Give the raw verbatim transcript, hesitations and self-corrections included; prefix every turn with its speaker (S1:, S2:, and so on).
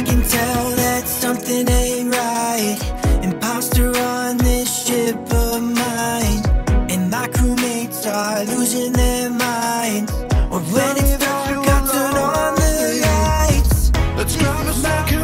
S1: can tell that something ain't right. Imposter on this ship of mine, and my crewmates are losing their minds. Or when it's dark, I turn on the lights.
S2: Let's grab a second.